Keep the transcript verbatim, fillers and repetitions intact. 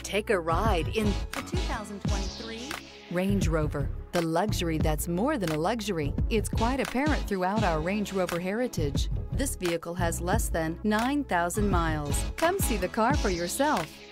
Take a ride in the two thousand twenty-three Range Rover. The luxury that's more than a luxury. It's quite apparent throughout our Range Rover heritage. This vehicle has less than nine thousand miles. Come see the car for yourself.